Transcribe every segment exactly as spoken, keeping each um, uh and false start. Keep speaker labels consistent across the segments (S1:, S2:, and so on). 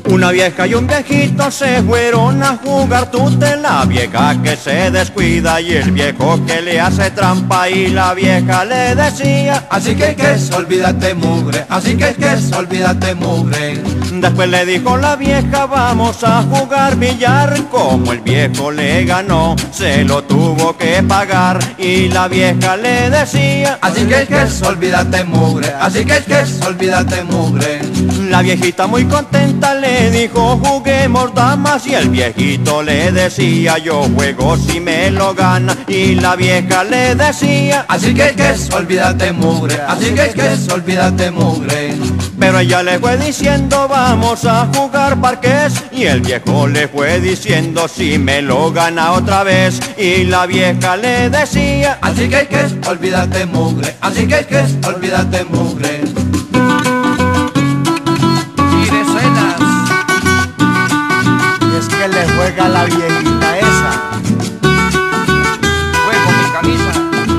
S1: Una vieja y un viejito se fueron a jugar tute, la vieja que se descuida y el viejo que le hace trampa, y la vieja le decía:
S2: así que que es, olvídate mugre, así que que es, olvídate mugre.
S1: Después le dijo la vieja: vamos a jugar billar. Como el viejo le ganó, se lo tuvo que pagar, y la vieja le decía:
S2: así que que es, olvídate mugre, así que que es, olvídate mugre.
S1: La viejita muy contenta le dijo: juguemos damas, y el viejito le decía: yo juego si me lo gana, y la vieja le decía:
S2: así que que es, olvídate mugre, así que que es, olvídate mugre.
S1: Pero ella le fue diciendo: vamos a jugar parqués, y el viejo le fue diciendo: si me lo gana otra vez, y la vieja le decía:
S2: así que que es, olvídate mugre, así que que es, olvídate mugre.
S3: Que le juega la viejita esa.
S4: Juego mi camisa.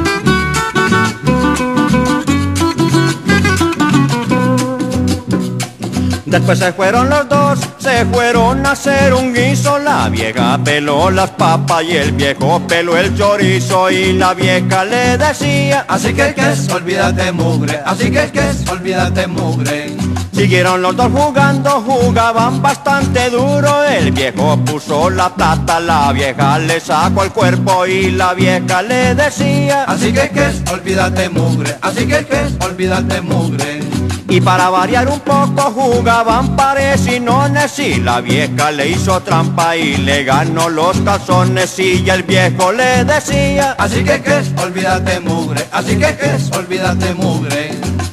S1: Después se fueron los dos, se fueron a hacer un guiso. La vieja peló las papas y el viejo peló el chorizo, y la vieja le decía:
S2: así que que es, olvídate mugre, así que que es, olvídate mugre.
S1: Siguieron los dos jugando, jugaban bastante duro. El viejo puso la plata, la vieja le sacó el cuerpo, y la vieja le decía:
S2: así que que es, olvídate mugre, así que que es, olvídate mugre.
S1: Y para variar un poco jugaban pares y nones, y la vieja le hizo trampa y le ganó los calzones, y el viejo le decía:
S2: así que que es, olvídate mugre, así que que es, olvídate mugre.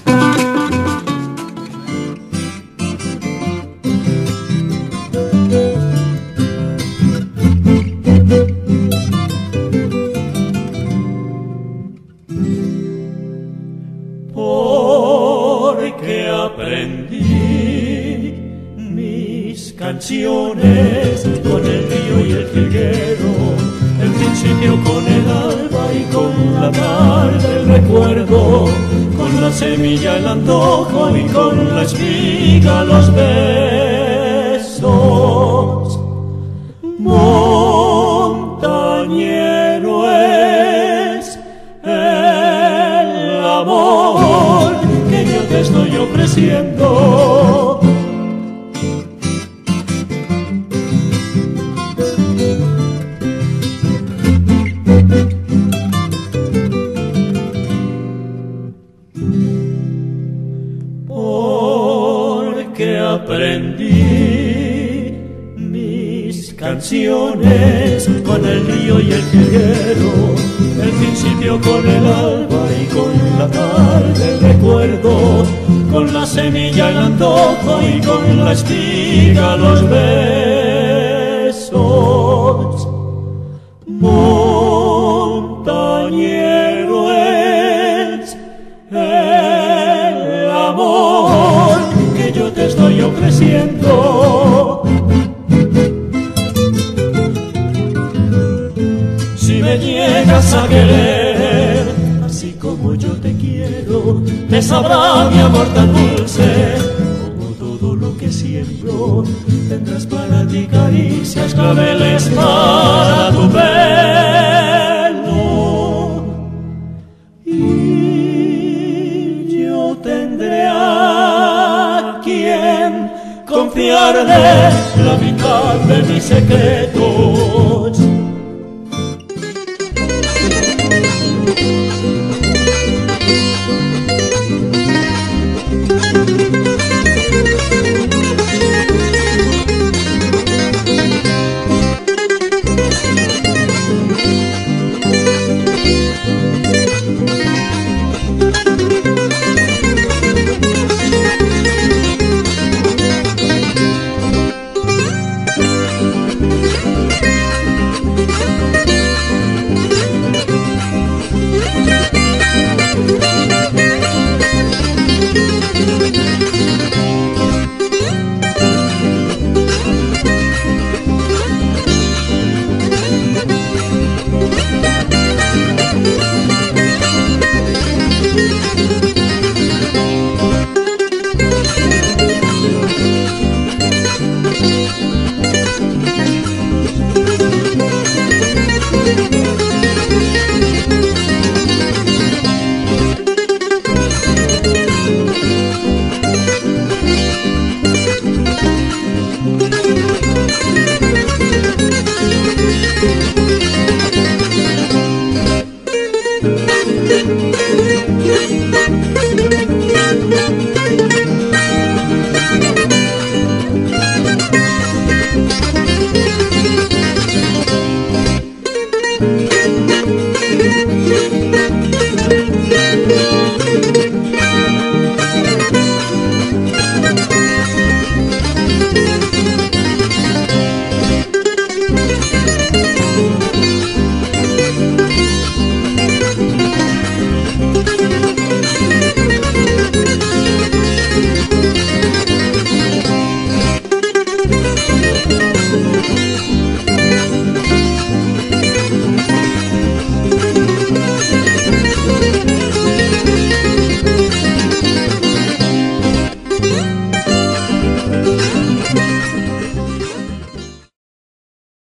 S5: Porque aprendí mis canciones con el río y el jilguero, el principio con el alba y con la tarde el recuerdo, con la semilla el antojo y con la espiga los besos. Montañero es el amor que yo te estoy ofreciendo. Porque aprendí mis canciones con el río y el jilguero, el principio con el alba y con la tarde el recuerdo, con la semilla el antojo y con la espiga los besos. Montañero es el amor que yo te estoy ofreciendo. Si me llegas a querer así como yo te quiero, te sabrá mi amor tan dulce como todo lo que siembro. Tendrás para ti caricias, claveles para tu pelo, y yo tendré a quien confiarle la mitad de mis secretos.